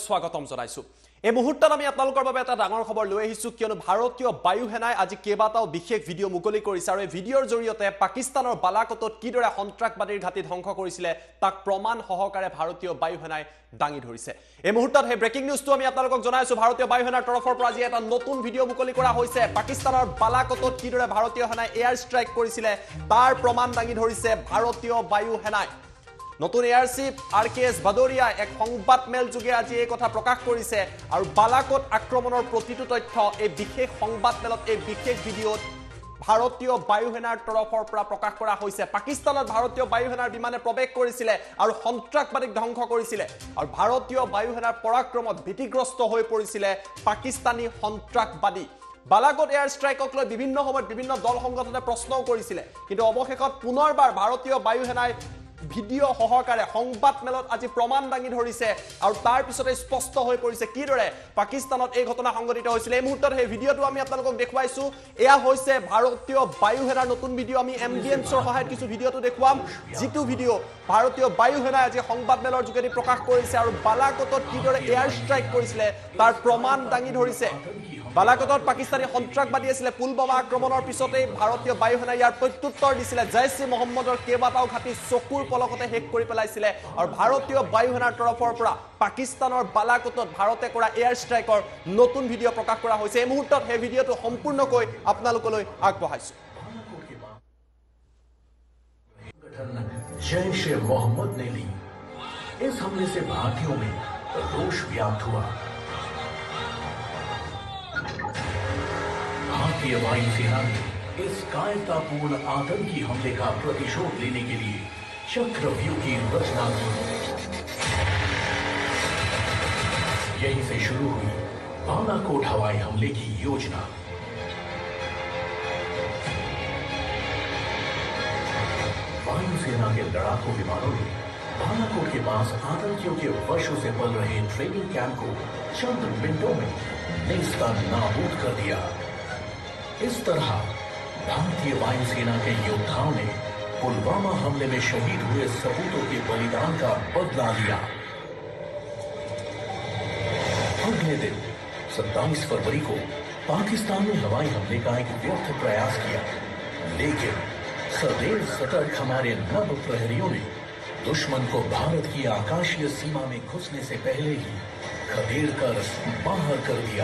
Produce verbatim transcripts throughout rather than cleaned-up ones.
স্বাগতম জনাইছো। এই মুহূৰ্তত আমি আপোনালোকৰ বাবে এটা ডাঙৰ খবৰ লৈ আহিছো কিয়নো ভাৰতীয় বায়ু সেনাই আজি কেইবাটাও বিশেষ ভিডিঅ' মুকলি কৰিছে আৰু এই ভিডিঅ'ৰ জৰিয়তে পাকিস্তানৰ বালাকোটত কিদৰে সন্ত্ৰাসবাদীৰ ঘাটি ধ্বংস কৰিছিলে তাক প্ৰমাণ সহকাৰে ভাৰতীয় বায়ু সেনাই দাঙি ধৰিছে। এই মুহূৰ্তত হে ব্ৰেকিং নিউজটো আমি আপোনালোকক জনাইছো। ভাৰতীয় বায়ু সেনাৰ তৰফৰ পৰা আজি এটা নতুন ভিডিঅ' মুকলি কৰা হৈছে। পাকিস্তানৰ বালাকোটত কিদৰে ভাৰতীয় সেনাই এয়াৰ ষ্ট্ৰাইক কৰিছিলে তাৰ প্ৰমাণ দাঙি ধৰিছে ভাৰতীয় বায়ু সেনাই। নতুন এয়াৰচিপ আৰ কে এছ ভাদৌৰিয়া এক সংবাদ মেল যোগে আজি এই কথা প্ৰকাশ কৰিছে আৰু বালাকোট আক্ৰমণৰ প্ৰতিটো তথ্য এই বিশেষ সংবাদ মেলত এই বিশেষ ভিডিঅ'ত ভাৰতীয় বায়ু সেনাৰ তৰফৰ পৰা প্ৰকাশ কৰা হৈছে। পাকিস্তানত ভাৰতীয় বায়ু সেনাৰ বিমানে প্ৰৱেশ কৰিছিলে আৰু সন্ত্ৰাসবাদীক ধ্বংস কৰিছিলে আৰু ভাৰতীয় বায়ু সেনাৰ পৰাক্ৰমত ভীতিগ্ৰস্ত হৈ পৰিছিলে পাকিস্তানী সন্ত্ৰাসবাদী। বালাকোট এয়াৰ ষ্ট্ৰাইকক লৈ বিভিন্ন সময়ত বিভিন্ন দল সংগঠনে প্ৰশ্নও কৰিছিলে, কিন্তু অৱশেষত পুনৰবাৰ ভাৰতীয় বায়ু সেনাই ভিডিঅ' সহকাৰে সংবাদ মেলত আজি প্ৰমাণ দাঙি ধৰিছে আৰু তাৰ পিছতে স্পষ্ট হৈ পৰিছে কিদৰে পাকিস্তানত এই ঘটনা সংঘটিত হৈছিল। এই মুহূৰ্তত সেই ভিডিঅ'টো আমি আপোনালোকক দেখুৱাইছো। এয়া হৈছে ভাৰতীয় বায়ু সেনাৰ নতুন ভিডিঅ'। আমি এমবিএনছৰ সহায়ত কিছু ভিডিঅ'টো দেখুৱাম, যিটো ভিডিঅ' ভাৰতীয় বায়ু সেনাই আজি সংবাদ মেলৰ যোগেদি প্ৰকাশ কৰিছে আৰু বালাকোটত কিদৰে এয়াৰ ষ্ট্ৰাইক কৰিছিলে তাৰ প্ৰমাণ দাঙি ধৰিছে। বালাকোটত পাকিস্তানী সন্ত্ৰাসবাদী আছিলে। পুলৱামা আক্ৰমণৰ পিছতেই ভাৰতীয় বায়ু সেনাই ইয়াৰ প্ৰত্যুত্তৰ দিছিলে। জৈশ ই মহম্মদৰ কেইবাটাও ঘাটি চকুৰ পলকতে শেষ কৰি পেলাইছিলে আৰু ভাৰতীয় বায়ু সেনাৰ তৰফৰ পৰা পাকিস্তানৰ বালাকোটত ভাৰতে কৰা এয়াৰ ষ্ট্ৰাইকৰ নতুন ভিডিঅ' প্ৰকাশ কৰা হৈছে। এই মুহূৰ্তত সেই ভিডিঅ'টো সম্পূৰ্ণকৈ আপোনালোকলৈ আগবঢ়াইছো। जैश ए मोहम्मद ने ली इस हमले से भारतीयों में रोष व्याप्त हुआ। भारतीय वायुसेना ने इस कायरतापूर्ण आतंकी हमले का प्रतिशोध लेने के लिए चक्रव्यूह की रचना की। यहीं से शुरू हुई बालाकोट हवाई हमले की योजना। वायुसेना के लड़ाकू विमानों ने बालाकोट के पास आतंकियों के वर्षों से पल रहे ट्रेनिंग कैंप को चंद मिनटों में नेस्ता नाबूद कर दिया। इस तरह भारतीय वायुसेना के योद्धाओं ने पुलवामा हमले में शहीद हुए सपूतों के बलिदान का बदला लिया। अगले दिन सत्ताईस फरवरी को पाकिस्तान ने हवाई हमले का एक व्यर्थ प्रयास किया, लेकिन सदैव सतर्क हमारे नव प्रहरियों ने दुश्मन को भारत की आकाशीय सीमा में घुसने से पहले ही खदेड़ कर बाहर कर दिया।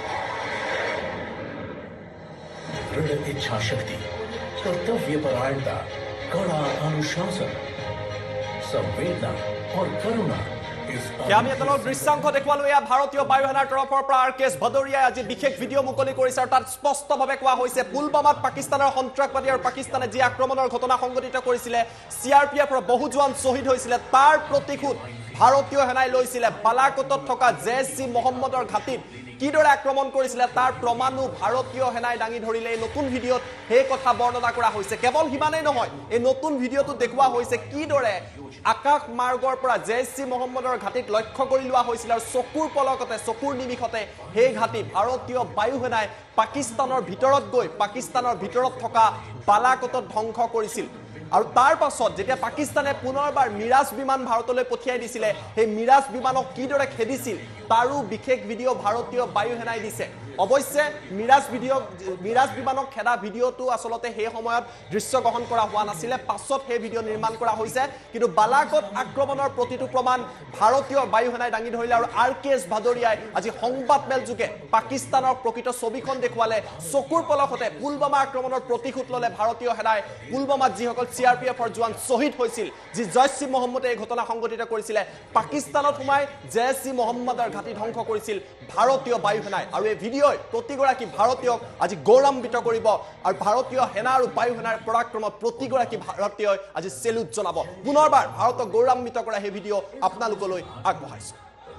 दृढ़ इच्छा शक्ति, कर्तव्य परायणता, कड़ा अनुशासन, संवेदना और करुणा আমি আপোনালোকক দৃশ্যাংশ দেখুৱালো। এয়া ভাৰতীয় বায়ু সেনাৰ তৰফৰ পৰা আৰ কে এছ ভাদৌৰিয়াই আজি বিশেষ ভিডিঅ' মুকলি কৰিছে আৰু তাত স্পষ্টভাৱে কোৱা হৈছে পুলৱামাত পাকিস্তানৰ সন্ত্ৰাসবাদী আৰু পাকিস্তানে যি আক্ৰমণৰ ঘটনা সংঘটিত কৰিছিলে, চি আৰ পি এফৰ বহু জোৱান শ্বহীদ হৈছিলে, তাৰ প্ৰতিশোধ ভাৰতীয় সেনাই লৈছিলে। বালাকোটত থকা জৈশ ই মহম্মদৰ ঘাটিত কিদৰে আক্ৰমণ কৰিছিলে তাৰ প্ৰমাণো ভাৰতীয় সেনাই দাঙি ধৰিলে। এই নতুন ভিডিঅ'ত সেই কথা বৰ্ণনা কৰা হৈছে। কেৱল সিমানেই নহয়, এই নতুন ভিডিঅ'টো দেখুওৱা হৈছে কিদৰে আকাশ মাৰ্গৰ পৰা জৈশ ই মহম্মদৰ ঘাটিত লক্ষ্য কৰি লোৱা হৈছিল আৰু চকুৰ পলকতে চকুৰ নিমিষতে সেই ঘাটি ভাৰতীয় বায়ু সেনাই পাকিস্তানৰ ভিতৰত গৈ পাকিস্তানৰ ভিতৰত থকা বালাকোটত ধ্বংস কৰিছিল। আৰু তাৰ পাছত যেতিয়া পাকিস্তানে পুনৰবাৰ মিৰাজ বিমান ভাৰতলৈ পঠিয়াই দিছিলে, সেই মিৰাজ বিমানক কিদৰে খেদিছিল তাৰো বিশেষ ভিডিঅ' ভাৰতীয় বায়ু সেনাই দিছে। অৱশ্যে মিৰাজ ভিডিঅ' মিৰাজ বিমানক খেদা ভিডিঅ'টো আচলতে সেই সময়ত দৃশ্য গ্ৰহণ কৰা হোৱা নাছিলে, পাছত সেই ভিডিঅ' নিৰ্মাণ কৰা হৈছে। কিন্তু বালাকোট আক্ৰমণৰ প্ৰতিটো প্ৰমাণ ভাৰতীয় বায়ু সেনাই দাঙি ধৰিলে আৰু আৰ কে এছ ভাদৌৰিয়াই আজি সংবাদ মেল যোগে পাকিস্তানৰ প্ৰকৃত ছবিখন দেখুৱালে। চকুৰ পলকতে পুলৱামা আক্ৰমণৰ প্ৰতিশোধ ল'লে ভাৰতীয় সেনাই। পুলৱামাত যিসকল চি আৰ পি এফৰ জোৱান শ্বহীদ হৈছিল, যি জৈশ ই মহম্মদে এই ঘটনা সংঘটিত কৰিছিলে, পাকিস্তানত সোমাই জৈশ ই মহম্মদৰ ঘাটি ধ্বংস কৰিছিল ভাৰতীয় বায়ু সেনাই। আৰু এই ভিডিঅ'ই প্ৰতিগৰাকী ভাৰতীয়ক আজি গৌৰৱান্বিত কৰিব আৰু ভাৰতীয় সেনা আৰু বায়ু সেনাৰ পৰাক্ৰমত প্ৰতিগৰাকী ভাৰতীয়ই আজি চেলুট জনাব। পুনৰবাৰ ভাৰতক গৌৰৱান্বিত কৰা সেই ভিডিঅ' আপোনালোকলৈ আগবঢ়াইছো।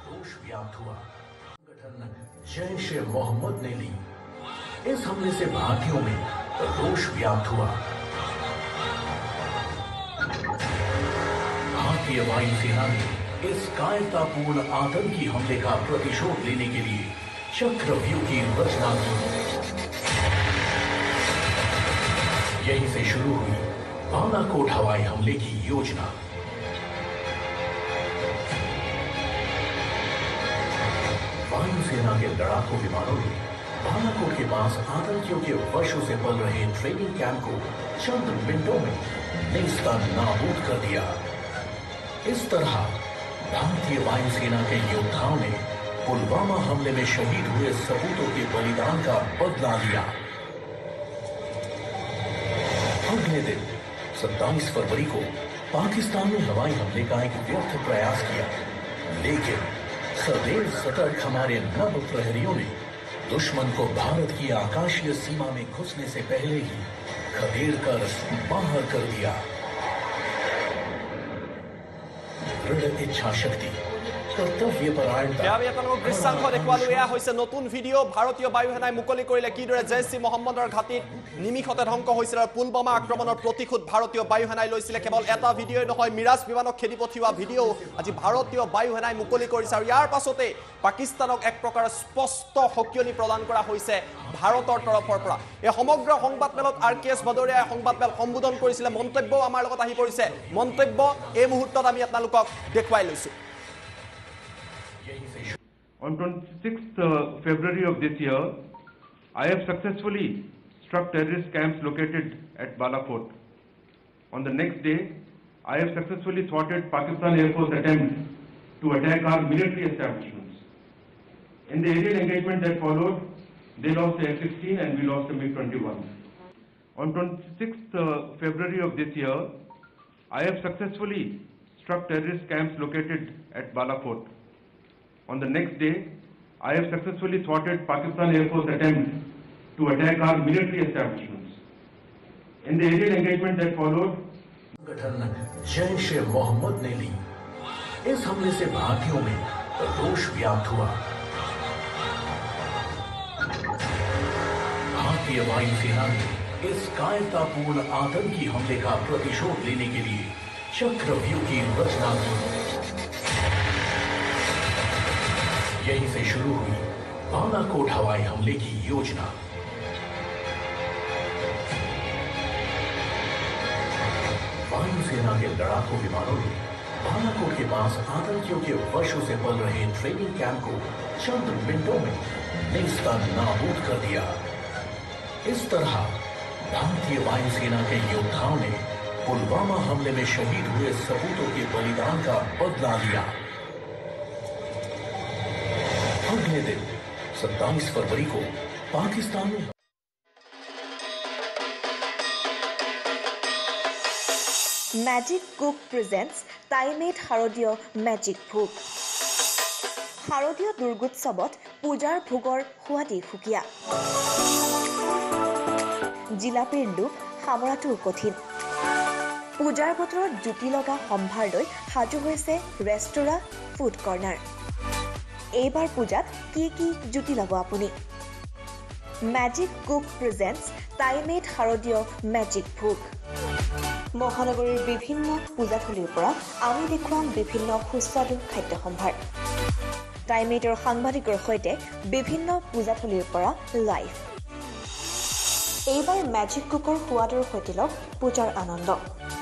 जैश ए मोहम्मद ने ली इस हमले से भारतीयों में रोष व्याप्त हुआ। भारतीय वायुसेना ने इस कायरतापूर्ण आतंकी हमले का प्रतिशोध लेने के लिए चक्रव्यूह की रचना की। यहीं से शुरू हुई बालाकोट हवाई हमले की योजना। वायुसेना के लड़ाकू विमानों ने बालाकोट के पास आतंकियों के वर्षों से पल रहे ट्रेनिंग कैंप को चंद मिनटों में नेस्ता नाबूद कर दिया। इस तरह भारतीय वायुसेना के योद्धाओं ने पुलवामा हमले में शहीद हुए सपूतों के बलिदान का बदला लिया। अगले दिन सत्ताईस फरवरी को पाकिस्तान ने हवाई हमले का एक व्यर्थ प्रयास किया, लेकिन सदैव सतर्क हमारे नव प्रहरियों ने दुश्मन को भारत की आकाशीय सीमा में घुसने से पहले ही खदेड़ कर बाहर कर दिया। दृढ़ इच्छा शक्ति, कर्तव्य परायणता। দৃশ্যাংশ দেখুৱালো এয়া হৈছে নতুন ভিডিঅ' ভাৰতীয় বায়ুসেনাই মুকলি কৰিলে কিদৰে জেইছ ই মহম্মদৰ ঘাটিত নিমিষতে ধ্বংস হৈছিল আৰু পুলৱামা আক্ৰমণৰ প্ৰতিশোধ ভাৰতীয় বায়ুসেনাই লৈছিলে। কেৱল এটা ভিডিঅ'ই নহয়, মিৰাজ বিমানক খেদি পঠিওৱা ভিডিঅ' আজি ভাৰতীয় বায়ুসেনাই মুকলি কৰিছে আৰু ইয়াৰ পাছতে পাকিস্তানক এক প্ৰকাৰ স্পষ্ট সকিয়নি প্ৰদান কৰা হৈছে ভাৰতৰ তৰফৰ পৰা। এই সমগ্ৰ সংবাদমেলত আৰ কে এছ ভদৌৰিয়াই সংবাদমেল সম্বোধন কৰিছিলে, মন্তব্যও আমাৰ লগত আহি পৰিছে। মন্তব্য এই মুহূৰ্তত আমি আপোনালোকক দেখুৱাই লৈছোঁ। On twenty-sixth uh, February of this year, I have successfully struck terrorist camps located at Balakot. On the next day, I have successfully thwarted Pakistan Air Force attempts to attack our military establishments. In the aerial engagement that followed, they lost the F sixteen and we lost the MiG twenty-one. On twenty-sixth uh, February of this year, I have successfully struck terrorist camps located at Balakot. On the next day, I have successfully thwarted Pakistan Air Force attempts to attack our military establishments. In the aerial engagement that followed, संगठन जैश-ए-मोहम्मद ने ली। इस हमले से भारतीयों में रोष व्याप्त हुआ। भारतीय वायुसेना ने इस कायरतापूर्ण आतंकी हमले का प्रतिशोध लेने के लिए चक्रव्यूह की रचना की। यहीं से शुरू हुई बालाकोट हवाई हमले की योजना। वायुसेना के लड़ाकू विमानों ने बालाकोट के पास आतंकियों के वर्षों से पल रहे ट्रेनिंग कैंप को चंद मिनटों में नेस्ता नाबूद कर दिया। इस तरह भारतीय वायुसेना के योद्धाओं ने पुलवामा हमले में शहीद हुए सपूतों के बलिदान का बदला लिया। अगले दिन सत्ताईस फरवरी को पाकिस्तान में Magic Cook presents Taimate শাৰদীয় Magic ভোগ। শাৰদীয় দুৰ্গোৎসৱত পূজাৰ ভোগৰ সোৱাদি সুকীয়া। জিলাপিৰ লোভ সামৰাটো কঠিন। পূজাৰ বতৰত জুতি লগা সম্ভাৰ লৈ সাজু হৈছে ৰেষ্টুৰাঁ ফুড কৰ্ণাৰ। এইবাৰ পূজাত কি কি জুতি ল'ব আপুনি? Magic Cook presents Taimate শাৰদীয় Magic ভোগ। মহানগৰীৰ বিভিন্ন পূজাথলীৰ পৰা আমি দেখুৱাম বিভিন্ন সুস্বাদু খাদ্য সম্ভাৰ। টাইমেটৰ সাংবাদিকৰ সৈতে বিভিন্ন পূজাথলীৰ পৰা লাইভ। এইবাৰ মেজিক কুকৰ সোৱাদৰ সৈতে লওক পূজাৰ আনন্দ।